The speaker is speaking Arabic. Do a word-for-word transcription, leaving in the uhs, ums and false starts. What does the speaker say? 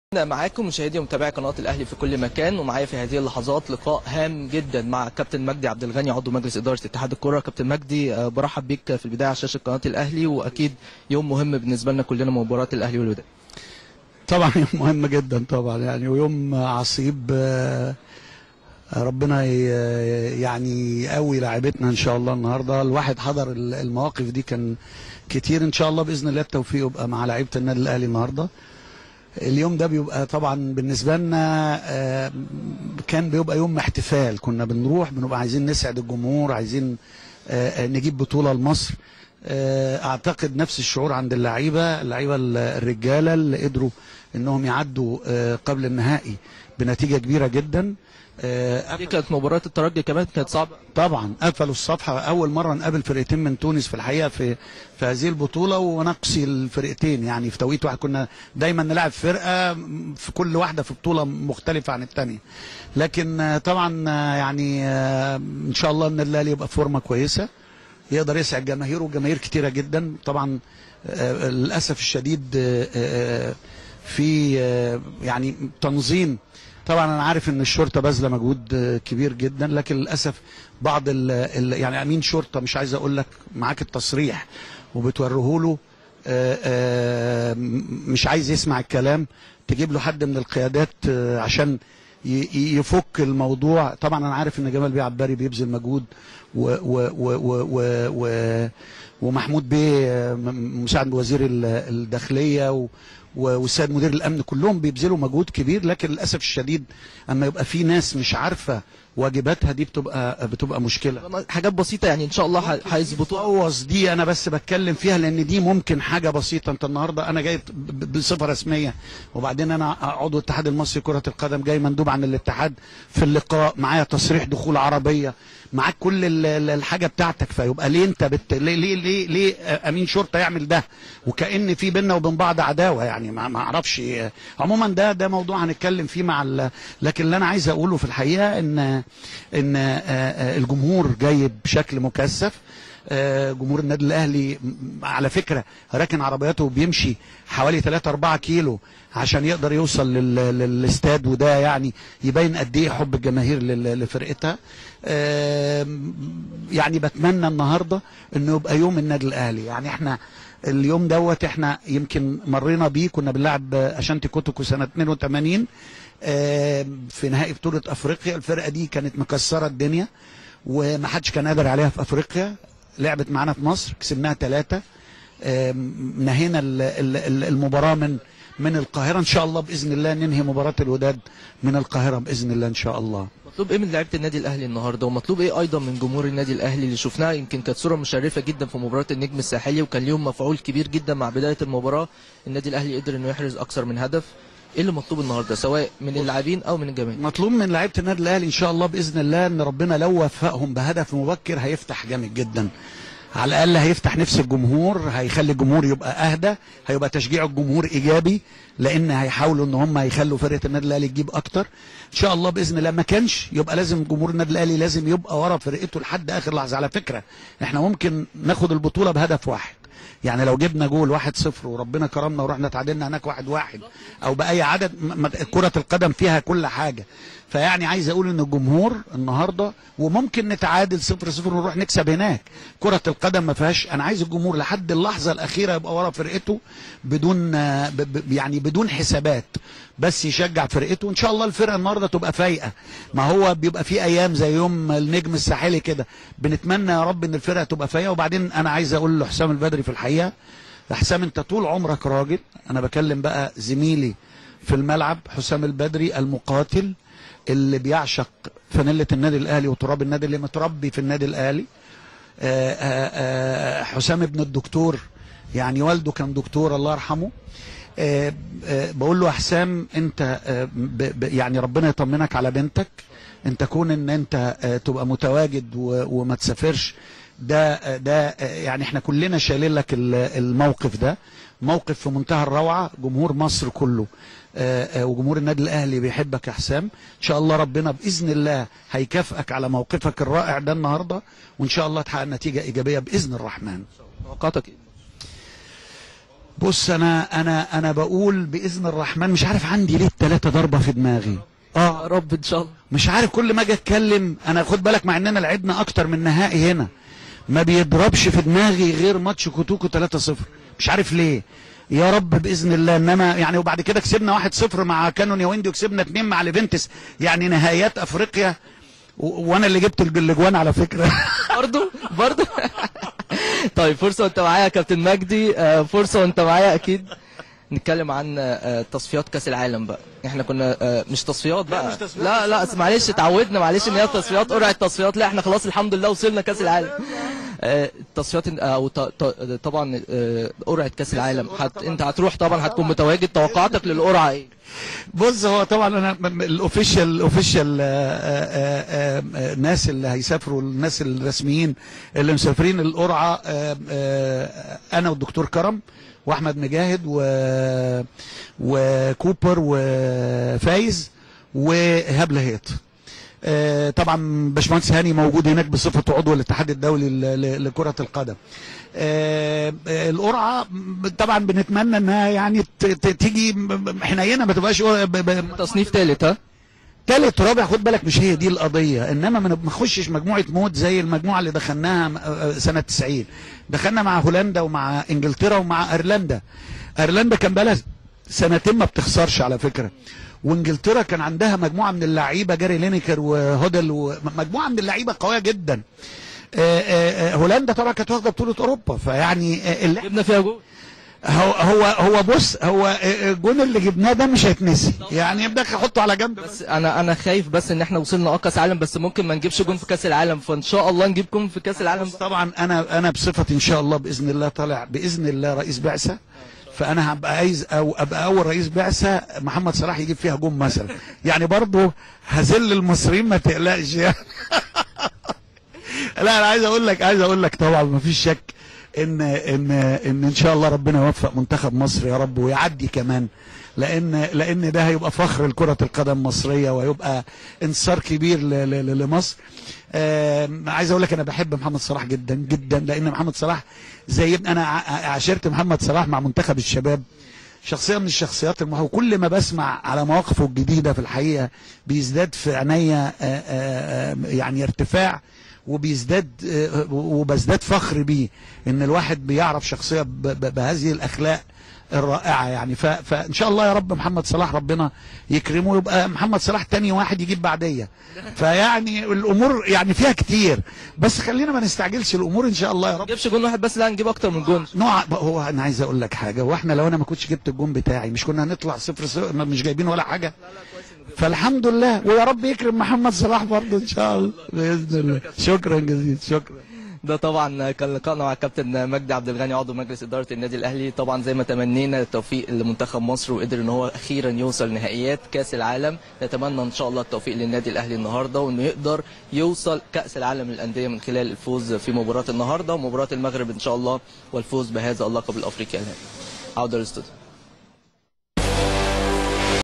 معاكم مشاهدي ومتابعي قناه الاهلي في كل مكان، ومعايا في هذه اللحظات لقاء هام جدا مع كابتن مجدي عبد الغني عضو مجلس اداره اتحاد الكره. كابتن مجدي، برحب بيك في البدايه على شاشه قناه الاهلي، واكيد يوم مهم بالنسبه لنا كلنا مباراه الاهلي والوداد. طبعا يوم مهم جدا طبعا يعني، ويوم عصيب. ربنا يعني يقوي لاعبتنا ان شاء الله. النهارده الواحد حضر المواقف دي كان كتير، ان شاء الله باذن الله التوفيق يبقى مع لعيبه النادي الاهلي النهارده. اليوم ده بيبقى طبعا بالنسبه لنا كان بيبقى يوم احتفال، كنا بنروح بنبقى عايزين نسعد الجمهور، عايزين نجيب بطوله لمصر. اعتقد نفس الشعور عند اللعيبه اللعيبه الرجاله اللي قدروا انهم يعدوا قبل النهائي بنتيجه كبيره جدا. دي كانت مباراه الترجي كمان كانت صعبه طبعا، قفلوا الصفحه. اول مره نقابل فرقتين من تونس في الحقيقه في في هذه البطوله، ونقصي الفرقتين يعني في توقيت واحد. كنا دايما نلعب فرقه في كل واحده في بطوله مختلفه عن الثانيه، لكن طبعا يعني ان شاء الله ان الاهلي يبقى في فورمه كويسه، يقدر يسعد جماهيره، وجماهير كتيره جدا طبعا. للاسف الشديد في يعني تنظيم. طبعا انا عارف ان الشرطه باذله مجهود كبير جدا، لكن للاسف بعض ال ال يعني امين شرطه مش عايز اقول لك معاك التصريح وبتوريه له مش عايز يسمع الكلام، تجيب له حد من القيادات عشان يفك الموضوع. طبعا انا عارف ان جمال بيه عباري بيبذل مجهود، و و و و و ومحمود بيه مساعد وزير الداخليه والسيد مدير الامن كلهم بيبذلوا مجهود كبير، لكن للاسف الشديد اما يبقى في ناس مش عارفه واجباتها دي بتبقى بتبقى مشكله. حاجات بسيطه يعني ان شاء الله هيظبطوها. بوظ دي انا بس بتكلم فيها لان دي ممكن حاجه بسيطه. انت النهارده انا جاي بصفه رسميه، وبعدين انا عضو الاتحاد المصري كره القدم، جاي مندوب عن الاتحاد في اللقاء، معايا تصريح دخول عربيه، معاك كل الحاجه بتاعتك. فيبقى ليه انت بت... ليه ليه ليه, ليه امين شرطه يعمل ده وكأن في بيننا وبين بعض عداوه يعني؟ ما اعرفش. عموما ده ده موضوع هنتكلم فيه مع ال... لكن اللي انا عايز اقوله في الحقيقه ان ان الجمهور جاي بشكل مكثف. جمهور النادي الاهلي على فكره راكن عربياته وبيمشي حوالي ثلاثة أربعة كيلو عشان يقدر يوصل للاستاد، وده يعني يبين قد ايه حب الجماهير لفرقتها. يعني بتمنى النهارده انه يبقى يوم النادي الاهلي. يعني احنا اليوم دوت احنا يمكن مرينا بيه، كنا بنلعب اشانتي كوتوكو سنه اثنين وثمانين في نهائي بطوله افريقيا. الفرقه دي كانت مكسره الدنيا ومحدش كان قادر عليها في افريقيا، لعبت معانا في مصر كسبناها ثلاثة. نهينا المباراه من من القاهره، ان شاء الله باذن الله ننهي مباراه الوداد من القاهره باذن الله ان شاء الله. مطلوب ايه من لعيبه النادي الاهلي النهارده، ومطلوب ايه ايضا من جمهور النادي الاهلي اللي شفناها؟ يمكن كانت صوره مشرفه جدا في مباراه النجم الساحلي، وكان ليهم مفعول كبير جدا مع بدايه المباراه. النادي الاهلي قدر انه يحرز اكثر من هدف. ايه اللي مطلوب النهارده سواء من اللاعبين او من الجماهير؟ مطلوب من لعيبه النادي الاهلي ان شاء الله باذن الله ان ربنا لو وفقهم بهدف مبكر هيفتح جامد جدا، على الاقل هيفتح نفس الجمهور، هيخلي الجمهور يبقى اهدى، هيبقى تشجيع الجمهور ايجابي، لان هيحاولوا ان هم يخلوا فرقه النادي الاهلي تجيب اكتر ان شاء الله باذن الله. ما كانش يبقى لازم جمهور النادي الاهلي لازم يبقى ورا فرقته لحد اخر لحظه. على فكره احنا ممكن ناخد البطوله بهدف واحد، يعني لو جبنا جول واحد صفر وربنا كرمنا ورحنا تعادلنا هناك واحد واحد او باي عدد، كره القدم فيها كل حاجه. فيعني عايز اقول ان الجمهور النهارده، وممكن نتعادل صفر صفر ونروح نكسب هناك، كره القدم ما فيهاش. انا عايز الجمهور لحد اللحظه الاخيره يبقى ورا فرقته بدون يعني بدون حسابات، بس يشجع فرقته. ان شاء الله الفرقه النهارده تبقى فايقه. ما هو بيبقى في ايام زي يوم النجم الساحلي كده، بنتمنى يا رب ان الفرقه تبقى فايقه. وبعدين انا عايز اقول لحسام البدري في الحقيقه، حسام انت طول عمرك راجل، انا بكلم بقى زميلي في الملعب حسام البدري المقاتل اللي بيعشق فانيله النادي الاهلي وتراب النادي، اللي متربي في النادي الاهلي. آآ آآ حسام ابن الدكتور، يعني والده كان دكتور الله يرحمه. آآ آآ بقول له يا حسام انت ب ب يعني ربنا يطمنك على بنتك، انت كون ان انت تبقى متواجد وما تسافرش، ده ده يعني احنا كلنا شايلين لك الموقف ده، موقف في منتهى الروعه. جمهور مصر كله وجمهور النادي الاهلي بيحبك يا حسام. ان شاء الله ربنا باذن الله هيكافئك على موقفك الرائع ده النهارده، وان شاء الله تحقق نتيجه ايجابيه باذن الرحمن. توقعاتك ايه؟ بص انا انا انا بقول باذن الرحمن، مش عارف عندي ليه الثلاثه ضربه في دماغي. اه يا رب ان شاء الله. مش عارف كل ما اجي اتكلم انا، خد بالك مع اننا لعبنا اكتر من نهائي هنا، ما بيضربش في دماغي غير ماتش كوتوكو ثلاثة صفر، مش عارف ليه. يا رب باذن الله. انما يعني وبعد كده كسبنا واحد صفر مع كانون ياوندي، وكسبنا اتنين مع ليفنتس، يعني نهائيات افريقيا و... وانا اللي جبت الاجوان على فكره. برضه برضه. طيب فرصه وانت معايا يا كابتن مجدي، آه، فرصه وانت معايا اكيد نتكلم عن آه، تصفيات كاس العالم بقى. احنا كنا آه، مش تصفيات بقى، لا مش تصفيات. لا لا معلش اتعودنا، معلش ان هي تصفيات قرعه تصفيات. لا احنا خلاص الحمد لله وصلنا كاس العالم. آه، التصفيات او ط- ط- طبعا آه، قرعه كاس العالم هت... انت هتروح طبعا، هتكون متواجد. توقعاتك للقرعه ايه؟ بص هو طبعا انا الاوفيشال الاوفيشال الناس اللي هيسافروا، الناس الرسميين اللي مسافرين القرعه، آه، آه، انا والدكتور كرم واحمد مجاهد و وكوبر وفايز وإيهاب لهيط. آه، طبعا باشمهندس هاني موجود هناك بصفته عضو الاتحاد الدولي ل- ل- لكرة القدم. آه، آه، القرعة طبعا بنتمنى انها يعني ت- ت- تيجي حنينه، ما تبقاش ب- ب- تصنيف ثالث. ها تالت رابع، خد بالك مش هي دي القضيه، انما ما نخشش مجموعه موت زي المجموعه اللي دخلناها سنه تسعين. دخلنا مع هولندا ومع انجلترا ومع ايرلندا. ايرلندا كان بقى لها سنتين ما بتخسرش على فكره، وانجلترا كان عندها مجموعه من اللعيبه، جاري لينيكر وهودل، ومجموعه من اللعيبه قويه جدا. آه، آه، آه، هولندا طبعا كانت واخده بطوله اوروبا، فيعني آه، اللي جبنا فيها جول. هو هو هو بص، هو الجون اللي جبناه ده مش هيتنسي، يعني يبدا احطه على جنب. بس انا انا خايف بس ان احنا وصلنا اه كاس عالم، بس ممكن ما نجيبش جون في كاس العالم، فان شاء الله نجيب جون في كاس العالم. طبعا انا انا بصفتي ان شاء الله باذن الله طالع باذن الله رئيس بعثه، فانا هبقى عايز او ابقى اول رئيس بعثه محمد صلاح يجيب فيها جون مثلا، يعني برضه هذل المصريين ما تقلقش يعني. لا انا عايز اقول لك عايز اقول لك طبعا ما فيش شك ان ان ان ان شاء الله ربنا يوفق منتخب مصر يا رب ويعدي كمان، لان لان ده هيبقى فخر لكره القدم المصريه، ويبقى انتصار كبير ل- ل- لمصر. آه عايز اقول لك انا بحب محمد صلاح جدا جدا، لان محمد صلاح زي ابن- انا ع- عاشرت محمد صلاح مع منتخب الشباب، شخصيه من الشخصيات المهمه، وكل ما بسمع على مواقفه الجديده في الحقيقه بيزداد في عينيا آه، آه، آه، يعني ارتفاع، وبيزداد آه، وبزداد فخر بيه ان الواحد بيعرف شخصيه ب- ب- بهذه الاخلاق الرائعه يعني. ف- فان شاء الله يا رب محمد صلاح ربنا يكرمه، ويبقى محمد صلاح تاني واحد يجيب بعديه. فيعني الامور يعني فيها كتير، بس خلينا ما نستعجلش الامور ان شاء الله يا ما رب. نجيبش جون واحد بس، لا نجيب اكتر من جون. نوع هو انا عايز اقول لك حاجه، واحنا لو انا ما كنتش جبت الجون بتاعي مش كنا هنطلع صفر صفر، مش جايبين ولا حاجه. فالحمد لله، ويا رب يكرم محمد صلاح برضه ان شاء الله باذن الله. شكرا جزيلا. شكرا. ده طبعا كان لقائنا مع الكابتن مجدي عبد الغني عضو مجلس اداره النادي الاهلي. طبعا زي ما تمنينا التوفيق لمنتخب مصر، وقدر ان هو اخيرا يوصل نهائيات كاس العالم. نتمنى ان شاء الله التوفيق للنادي الاهلي النهارده، وانه يقدر يوصل كاس العالم للانديه من خلال الفوز في مباراه النهارده ومباراه المغرب ان شاء الله، والفوز بهذا اللقب الافريقي الهام. عوده للاستوديو.